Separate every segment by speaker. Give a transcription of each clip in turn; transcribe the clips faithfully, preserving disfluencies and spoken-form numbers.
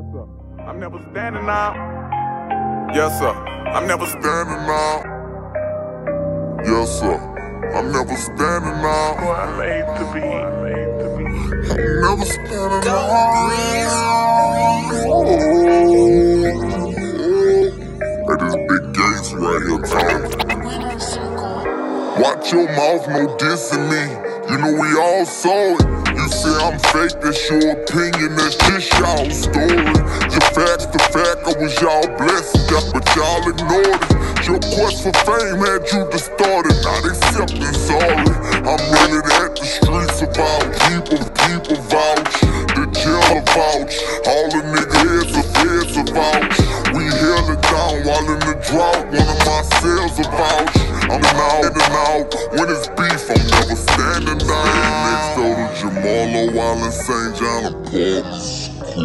Speaker 1: Yes, sir. I'm never standing out. Yes, sir. I'm never standing out. Yes, sir. I'm never standing out. Boy, I'm made to be. I'm made to be. I'm never standing out. At this big gates right here, Tom. Watch your mouth, no dissing me. You know we all saw it. You say I'm fake, that's your opinion, that's just y'all story. Your facts, the fact I was y'all blessed, but y'all ignored it. Your quest for fame had you distorted, not accepting sorry. I'm running at the streets of Vouch, people, people vouch, the jail of Vouch, all the niggas heads of heads of Vouch. We held it down while in the drought, one of my cells of Vouch. I'm out and out, when it's beef, I'm never standing down. Next door to Jamalo while in Saint John Apartments.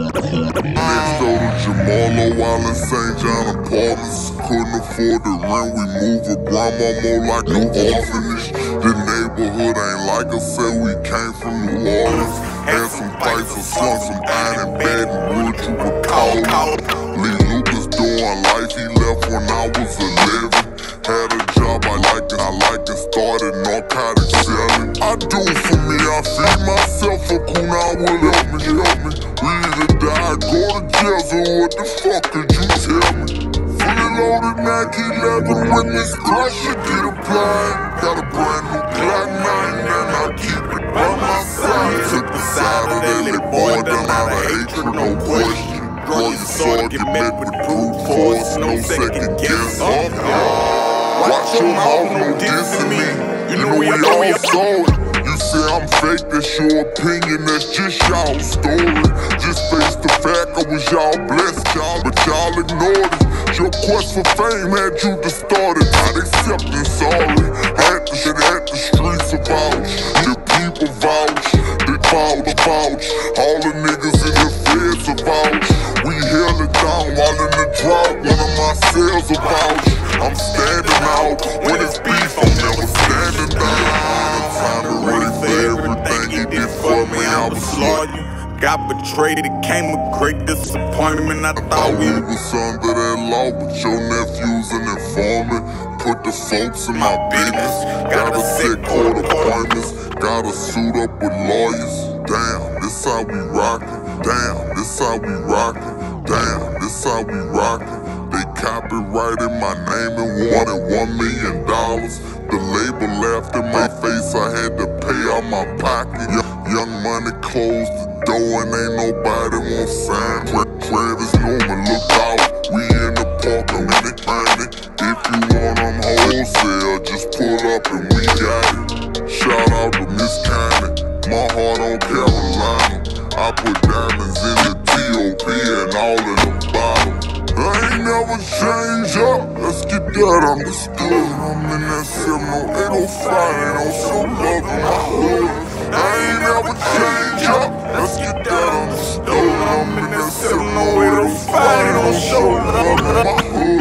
Speaker 1: Next door to Jamalo while in Saint John Apartments. Couldn't afford the rent, we moved with grandma more like an orphanage. The neighborhood ain't like I said, we came from New Orleans. Had some fights or slung some iron and Baton Rouge, you would call it. Lee Lucas doing life, he left when I was eleven. Had a job I liked and I liked and started narcotics selling. I do for me, I feed myself, a Kuna will help me, help me. We either die, go to jail, so what the fuck could you tell me? Fully loaded Mac eleven with this crush, you get a blind. Got a brand new Glock nine and I keep it by my side. Took the side of that little boy done out of hatred, no question. Draw your sword, get met with brute force, no second guess. Oh, God. Watch your mouth, no dissing me. You know we all saw it. You say I'm fake, that's your opinion, that's just y'all story. Just face the fact I was y'all blessed, y'all, but y'all ignored it. Your quest for fame had you distorted, not accepting sorry. Had the shit at the streets of Vouch, the people vouch, they vouch, vouch. All the niggas in the feds of Vouch. We held it down while in the drought, one of my cells of Vouch. I'm standing out, when it's beef, I'm never standing down. Time to ready for everything he did for me, I was loyal. Got betrayed, it came a great disappointment. I thought we was under that law, but your nephew's an informant. Put the folks in my business, gotta set court appointments, gotta suit up with lawyers. Damn, this how we rockin', damn, this how we rockin', damn, this how we rockin'. They copyrighted my name and wanted one million dollars. The label laughed in my face, I had to pay out my pocket. Young Money closed the door and ain't nobody won't sign. Travis Newman, look out, we in the park, I'm in it, money. If you want them wholesale, just pull up and we got it. Shout out to Miss Connie, my heart on Carolina. I put diamonds in the T O P and all in the bottom. I ain't never change up, let's get that understood. I'm in that seven oh eight oh five, ain't no so love in my hood. I ain't never change up, let's get that understood. I'm in that seven oh eight oh five, ain't no so love in my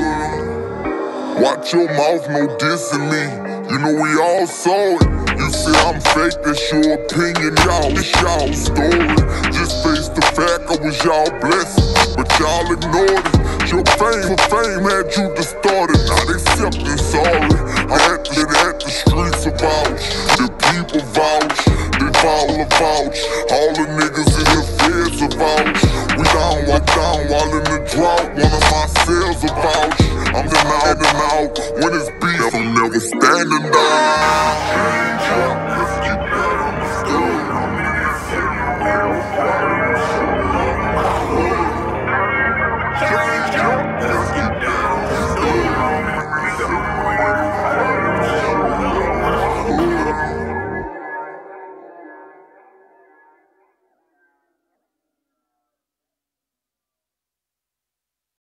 Speaker 1: hood. Watch your mouth, no dissing me, you know we all saw it. You say I'm fake, that's your opinion, y'all, it's y'all story. Just face the fact I was y'all blessed, but y'all ignored it. Your fame for fame had you distorted, not accepting sorry. I had to shit at the streets of Vouch, the people vouch, they follow vouch. All the niggas in the feds of Vouch. We down, walk down while in the drought, one of my cells of Vouch. I'm the out and out, when it's beef, I'm never standing.